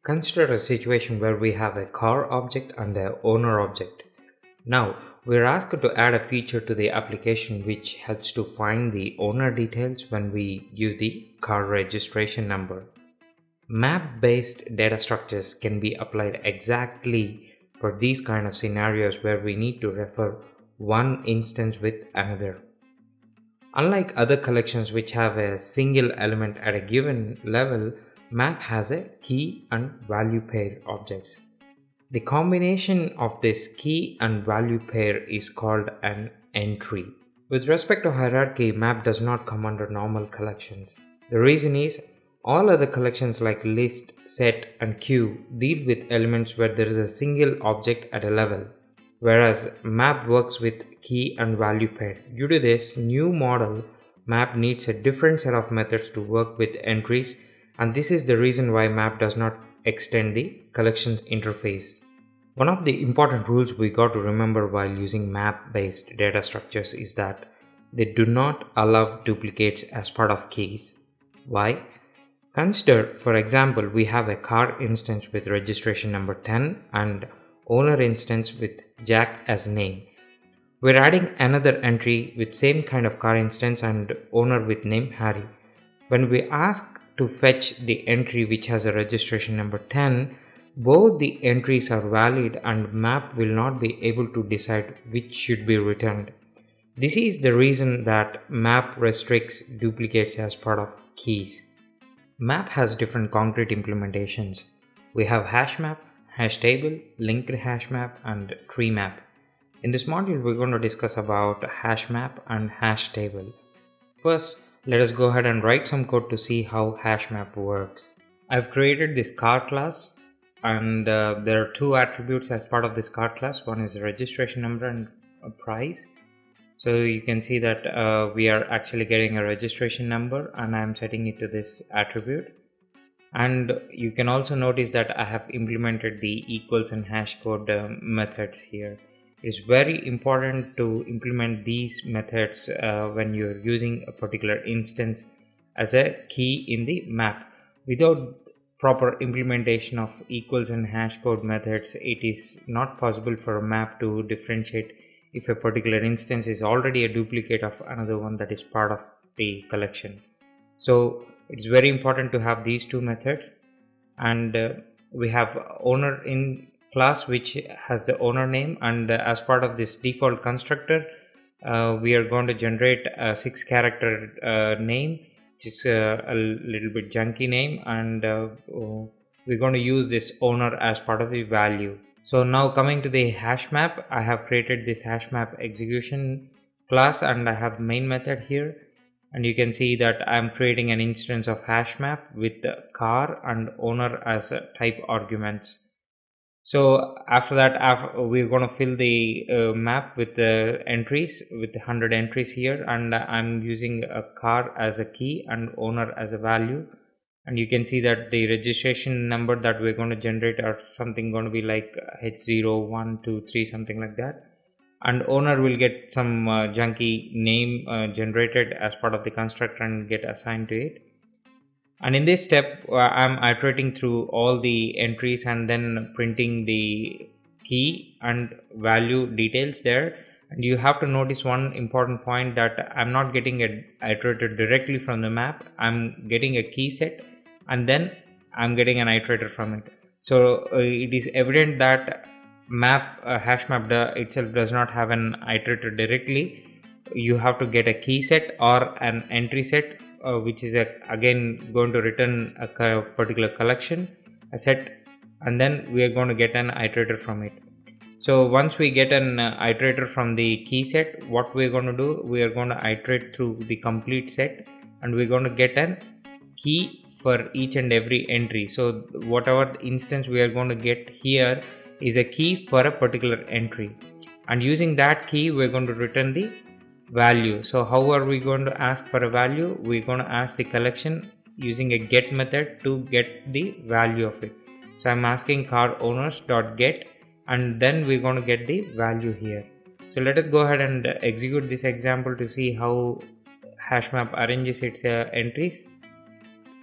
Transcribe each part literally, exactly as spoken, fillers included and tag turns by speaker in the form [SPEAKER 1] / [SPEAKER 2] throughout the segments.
[SPEAKER 1] Consider a situation where we have a car object and a owner object. Now, we're asked to add a feature to the application which helps to find the owner details when we give the car registration number. Map-based data structures can be applied exactly for these kind of scenarios where we need to refer one instance with another. Unlike other collections which have a single element at a given level, map has a key and value pair objects. The combination of this key and value pair is called an entry. With respect to hierarchy, map does not come under normal collections. The reason is, all other collections like list, set and queue deal with elements where there is a single object at a level, whereas map works with key and value pair. Due to this new model, map needs a different set of methods to work with entries, and this is the reason why map does not extend the collections interface. One of the important rules we got to remember while using map based data structures is that they do not allow duplicates as part of keys. Why? Consider, for example, we have a car instance with registration number ten and owner instance with Jack as name. We're adding another entry with same kind of car instance and owner with name Harry. When we ask to fetch the entry which has a registration number ten, both the entries are valid and map will not be able to decide which should be returned. This is the reason that map restricts duplicates as part of keys. Map has different concrete implementations. We have HashMap, HashTable, linked HashMap and tree map. In this module, we're going to discuss about HashMap and HashTable. First, let us go ahead and write some code to see how HashMap works. I've created this car class, and uh, there are two attributes as part of this car class. One is a registration number and a price. So you can see that uh, we are actually getting a registration number, and I'm setting it to this attribute. And you can also notice that I have implemented the equals and hash code uh, methods here. It's very important to implement these methods uh, when you're using a particular instance as a key in the map. Without proper implementation of equals and hash code methods, it is not possible for a map to differentiate if a particular instance is already a duplicate of another one that is part of the collection. So it's very important to have these two methods, and uh, we have owner in class which has the owner name, and uh, as part of this default constructor uh, we are going to generate a six character uh, name, which is uh, a little bit junky name, and uh, we're going to use this owner as part of the value. So now coming to the hash map, I have created this HashMap execution class and I have main method here, and you can see that I'm creating an instance of HashMap with the car and owner as type arguments. So after that, after we're going to fill the uh, map with the entries, with the one hundred entries here, and I'm using a car as a key and owner as a value. And you can see that the registration number that we're going to generate are something going to be like H zero, one, two, three, something like that. And owner will get some uh, junky name uh, generated as part of the constructor and get assigned to it. And in this step, uh, I'm iterating through all the entries and then printing the key and value details there. And you have to notice one important point, that I'm not getting it iterated directly from the map. I'm getting a key set and then I'm getting an iterator from it. So uh, it is evident that map uh, HashMap itself does not have an iterator directly. You have to get a key set or an entry set, uh, which is a, again going to return a particular collection, a set, and then we are going to get an iterator from it. So once we get an uh, iterator from the key set, what we're going to do, we are going to iterate through the complete set, and we're going to get an key for each and every entry. So whatever instance we are going to get here is a key for a particular entry, and using that key we're going to return the value. So how are we going to ask for a value? We're going to ask the collection using a get method to get the value of it. So I'm asking car owners dot get, and then we're going to get the value here. So let us go ahead and execute this example to see how HashMap arranges its uh, entries.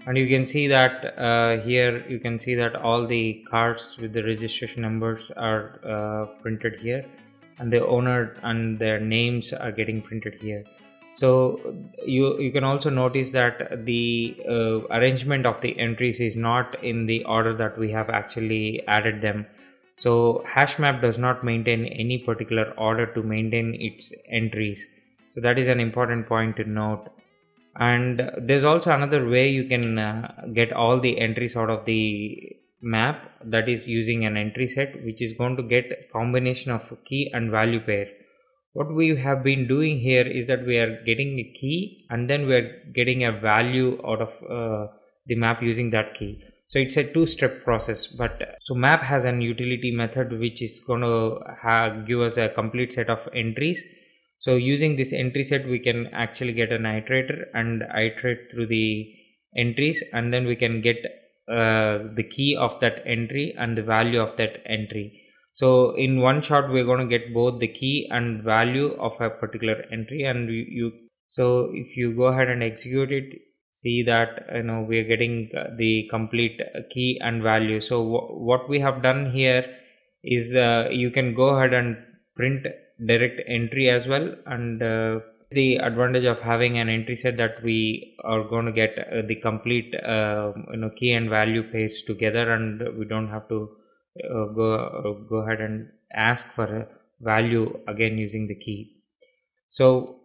[SPEAKER 1] And you can see that uh, here you can see that all the cars with the registration numbers are uh, printed here, and the owner and their names are getting printed here. So you you can also notice that the uh, arrangement of the entries is not in the order that we have actually added them. So HashMap does not maintain any particular order to maintain its entries. So that is an important point to note. And there's also another way you can uh, get all the entries out of the map, that is using an entry set, which is going to get a combination of key and value pair. What we have been doing here is that we are getting a key and then we are getting a value out of uh, the map using that key. So it's a two-step process. But so map has an utility method which is going to give us a complete set of entries. So using this entry set, we can actually get an iterator and iterate through the entries, and then we can get uh, the key of that entry and the value of that entry. So in one shot, we're going to get both the key and value of a particular entry. And you, you so if you go ahead and execute it, see that you know we are getting the complete key and value. So what we have done here is uh, you can go ahead and print direct entry as well, and uh, the advantage of having an entry set that we are going to get uh, the complete uh, you know key and value pairs together, and we don't have to uh, go uh, go ahead and ask for a value again using the key. So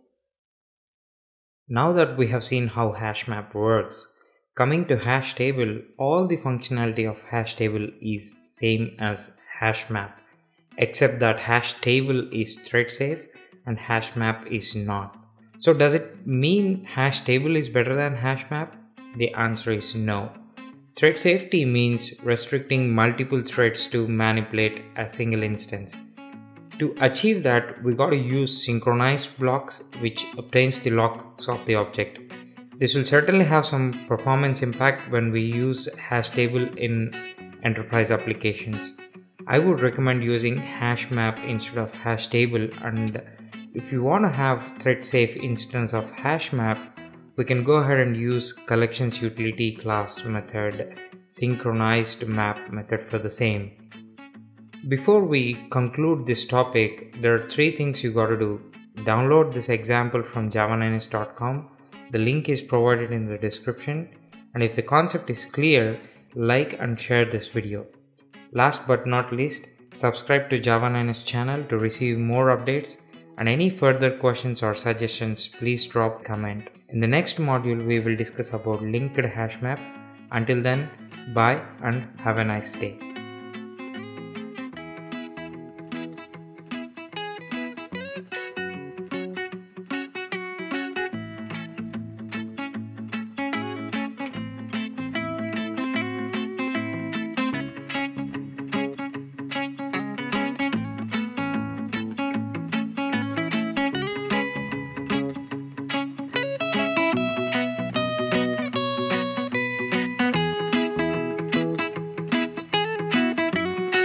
[SPEAKER 1] now that we have seen how HashMap works, coming to HashTable, all the functionality of HashTable is same as HashMap, except that HashTable is thread safe and HashMap is not. So does it mean HashTable is better than HashMap? The answer is no. Thread safety means restricting multiple threads to manipulate a single instance. To achieve that, we got to use synchronized blocks, which obtains the locks of the object. This will certainly have some performance impact when we use HashTable in enterprise applications. I would recommend using HashMap instead of HashTable, and if you want to have thread safe instance of HashMap, we can go ahead and use collections utility class method, synchronized map method for the same. Before we conclude this topic, there are three things you got to do. Download this example from java nine s dot com. The link is provided in the description, and if the concept is clear, like and share this video. Last but not least, subscribe to Java nine s channel to receive more updates, and any further questions or suggestions, please drop a comment. In the next module, we will discuss about linked HashMap. Until then, bye and have a nice day.